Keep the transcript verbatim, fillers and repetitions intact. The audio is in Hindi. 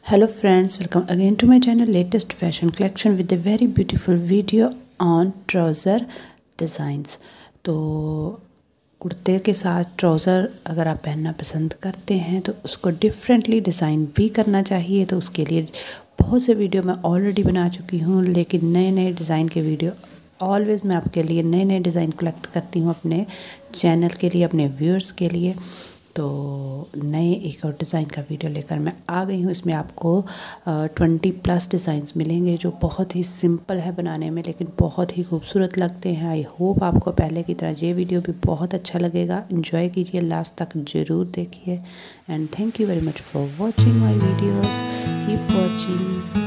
Hello friends, welcome again to my channel latest fashion collection with a very beautiful video on trouser designs। तो कुर्ते के साथ ट्राउज़र अगर आप पहनना पसंद करते हैं तो उसको डिफरेंटली डिज़ाइन भी करना चाहिए। तो उसके लिए बहुत से वीडियो मैं ऑलरेडी बना चुकी हूँ, लेकिन नए नए डिज़ाइन के वीडियो ऑलवेज़ मैं आपके लिए नए नए डिज़ाइन कलेक्ट करती हूँ अपने चैनल के लिए, अपने व्यूअर्स के लिए। तो नए एक और डिज़ाइन का वीडियो लेकर मैं आ गई हूँ। इसमें आपको ट्वेंटी प्लस डिज़ाइंस मिलेंगे जो बहुत ही सिंपल है बनाने में, लेकिन बहुत ही खूबसूरत लगते हैं। आई होप आपको पहले की तरह ये वीडियो भी बहुत अच्छा लगेगा। एंजॉय कीजिए, लास्ट तक ज़रूर देखिए। And thank you very much for watching my videos. Keep watching.